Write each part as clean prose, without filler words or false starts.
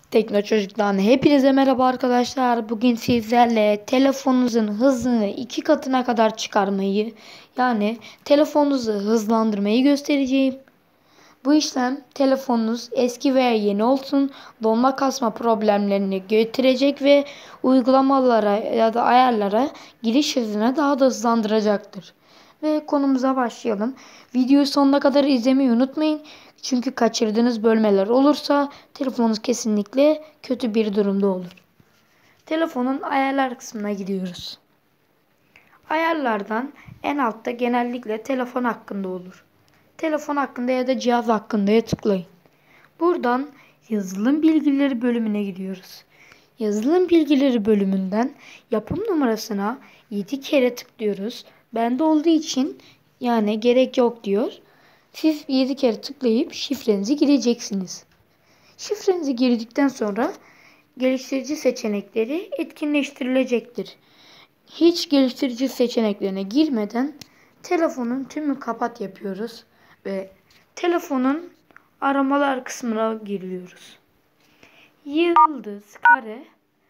Tekno Çocuk'tan hepinize merhaba arkadaşlar. Bugün sizlerle telefonunuzun hızını 2 katına kadar çıkarmayı, yani telefonunuzu hızlandırmayı göstereceğim. Bu işlem telefonunuz eski veya yeni olsun donma kasma problemlerini götürecek ve uygulamalara ya da ayarlara giriş hızını daha da hızlandıracaktır. Ve konumuza başlayalım. Videoyu sonuna kadar izlemeyi unutmayın. Çünkü kaçırdığınız bölmeler olursa telefonunuz kesinlikle kötü bir durumda olur. Telefonun ayarlar kısmına gidiyoruz. Ayarlardan en altta genellikle telefon hakkında olur. Telefon hakkında ya da cihaz hakkında'ya tıklayın. Buradan yazılım bilgileri bölümüne gidiyoruz. Yazılım bilgileri bölümünden yapım numarasına 7 kere tıklıyoruz. Bende olduğu için yani gerek yok diyor. Siz 7 kere tıklayıp şifrenizi gireceksiniz. Şifrenizi girdikten sonra geliştirici seçenekleri etkinleştirilecektir. Hiç geliştirici seçeneklerine girmeden telefonun tümü kapat yapıyoruz ve telefonun aramalar kısmına giriyoruz. Yıldız kare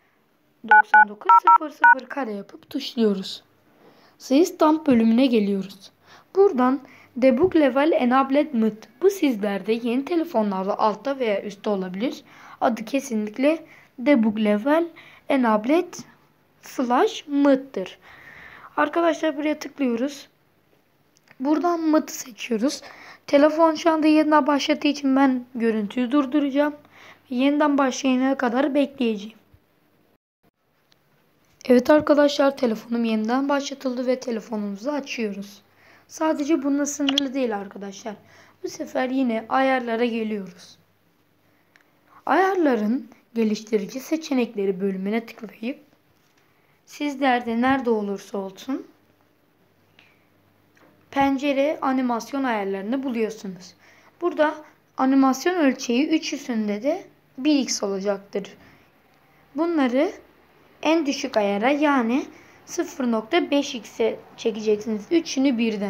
9900 kare yapıp tuşluyoruz. System bölümüne geliyoruz. Buradan Debug Level Enabled Mid. Bu sizlerde yeni telefonlarda altta veya üstte olabilir. Adı kesinlikle Debug Level Enabled /Mid'dir. Arkadaşlar buraya tıklıyoruz. Buradan Mid'i seçiyoruz. Telefon şu anda yeniden başlattığı için ben görüntüyü durduracağım. Yeniden başlayana kadar bekleyeceğim. Evet arkadaşlar, telefonum yeniden başlatıldı ve telefonumuzu açıyoruz. Sadece bununla sınırlı değil arkadaşlar. Bu sefer yine ayarlara geliyoruz. Ayarların geliştirici seçenekleri bölümüne tıklayıp sizlerde nerede olursa olsun pencere animasyon ayarlarını buluyorsunuz. Burada animasyon ölçeği 3 üstünde de 1x olacaktır. Bunları en düşük ayara yani 0.5x'e çekeceksiniz. Üçünü birden.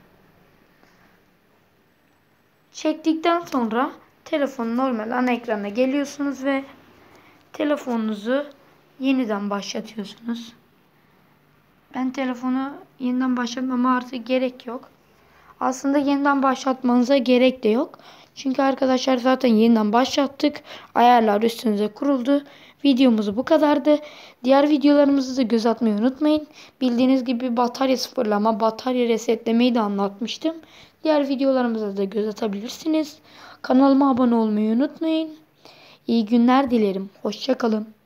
Çektikten sonra telefonun normal ana ekranına geliyorsunuz ve telefonunuzu yeniden başlatıyorsunuz. Ben telefonu yeniden başlatmama artık gerek yok. Aslında yeniden başlatmanıza gerek de yok. Çünkü arkadaşlar zaten yeniden başlattık. Ayarlar üstünüze kuruldu. Videomuz bu kadardı. Diğer videolarımızı da göz atmayı unutmayın. Bildiğiniz gibi batarya sıfırlama, batarya resetlemeyi de anlatmıştım. Diğer videolarımıza da göz atabilirsiniz. Kanalıma abone olmayı unutmayın. İyi günler dilerim. Hoşça kalın.